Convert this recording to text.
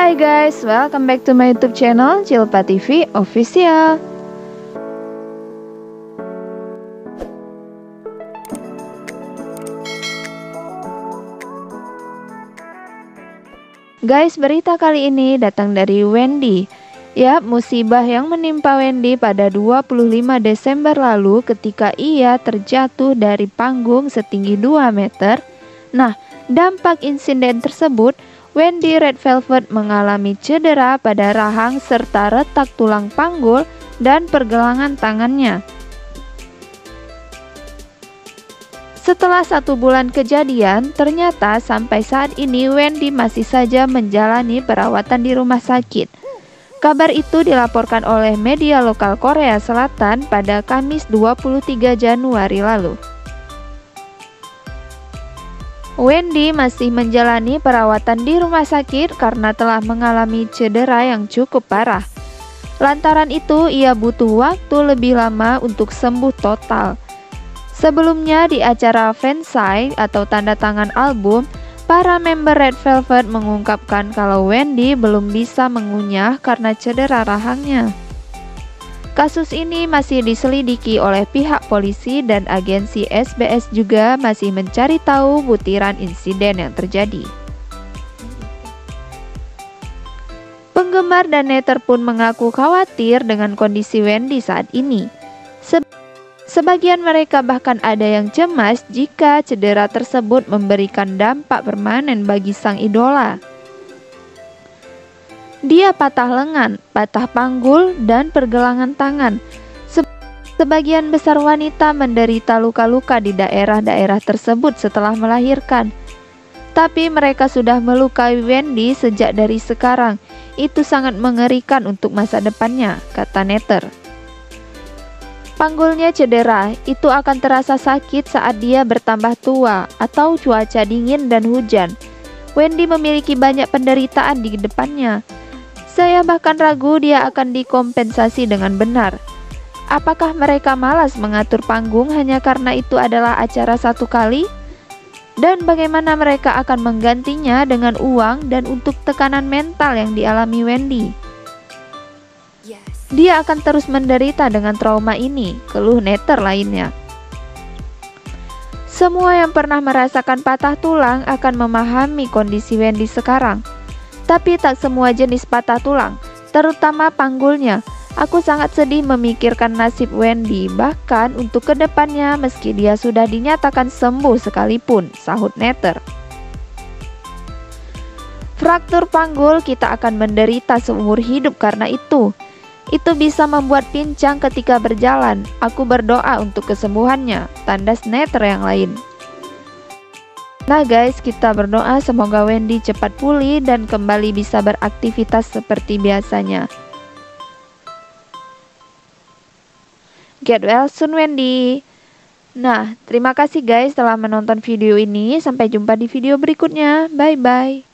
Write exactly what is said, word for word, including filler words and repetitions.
Hai guys, welcome back to my YouTube channel Cilpa T V Official. Guys, berita kali ini datang dari Wendy. Ya, musibah yang menimpa Wendy pada dua puluh lima Desember lalu ketika ia terjatuh dari panggung setinggi dua meter. Nah, dampak insiden tersebut, Wendy Red Velvet mengalami cedera pada rahang serta retak tulang panggul dan pergelangan tangannya. Setelah satu bulan kejadian, ternyata sampai saat ini Wendy masih saja menjalani perawatan di rumah sakit. Kabar itu dilaporkan oleh media lokal Korea Selatan pada Kamis dua puluh tiga Januari lalu. Wendy masih menjalani perawatan di rumah sakit karena telah mengalami cedera yang cukup parah. Lantaran itu, ia butuh waktu lebih lama untuk sembuh total. Sebelumnya di acara fansite atau tanda tangan album, para member Red Velvet mengungkapkan kalau Wendy belum bisa mengunyah karena cedera rahangnya. Kasus ini masih diselidiki oleh pihak polisi dan agensi S B S juga masih mencari tahu butiran insiden yang terjadi. Penggemar dan netter pun mengaku khawatir dengan kondisi Wendy saat ini. Se Sebagian mereka bahkan ada yang cemas jika cedera tersebut memberikan dampak permanen bagi sang idola. Dia patah lengan, patah panggul, dan pergelangan tangan. Sebagian besar wanita menderita luka-luka di daerah-daerah tersebut setelah melahirkan. Tapi mereka sudah melukai Wendy sejak dari sekarang. Itu sangat mengerikan untuk masa depannya, kata netter. Panggulnya cedera, itu akan terasa sakit saat dia bertambah tua atau cuaca dingin dan hujan. Wendy memiliki banyak penderitaan di depannya. Saya bahkan ragu dia akan dikompensasi dengan benar. Apakah mereka malas mengatur panggung hanya karena itu adalah acara satu kali? Dan bagaimana mereka akan menggantinya dengan uang dan untuk tekanan mental yang dialami Wendy? Dia akan terus menderita dengan trauma ini, keluh netter lainnya. Semua yang pernah merasakan patah tulang akan memahami kondisi Wendy sekarang. Tapi tak semua jenis patah tulang, terutama panggulnya. Aku sangat sedih memikirkan nasib Wendy, bahkan untuk kedepannya meski dia sudah dinyatakan sembuh sekalipun, sahut netter. Fraktur panggul kita akan menderita seumur hidup karena itu. Itu bisa membuat pincang ketika berjalan. Aku berdoa untuk kesembuhannya, tandas netter yang lain. Nah guys, kita berdoa semoga Wendy cepat pulih dan kembali bisa beraktivitas seperti biasanya. Get well soon Wendy. Nah, terima kasih guys telah menonton video ini. Sampai jumpa di video berikutnya. Bye bye.